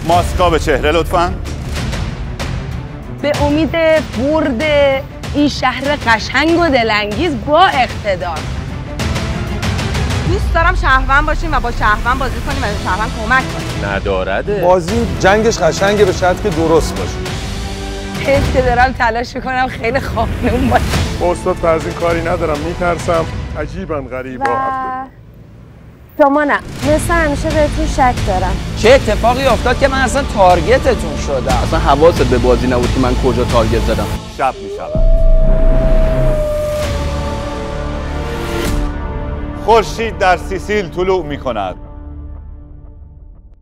ماسکا به چهره لطفاً. به امید برد این شهر قشنگ و دلانگیز با اقتدار. دوست دارم شهروند باشیم و با شهروند بازی کنیم و به شهروند کمک کنیم. ندارده. بازی جنگش قشنگه به شرط که درست باشه. حس که دارم تلاش میکنم خیلی خانوم باشم. با استاد فرض کاری ندارم، میترسم. عجیبن غریبا. شما نه، مثل همیشه بهتون شک دارم. چه اتفاقی افتاد که من اصلا تارگتتون شدم؟ اصلا حواست به بازی نبود که من کجا تارگت زدم. شب میشود. خورشید در سیسیل طلوع میکند.